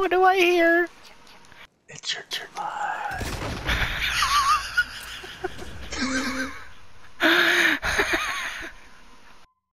What do I hear? It's your turn live.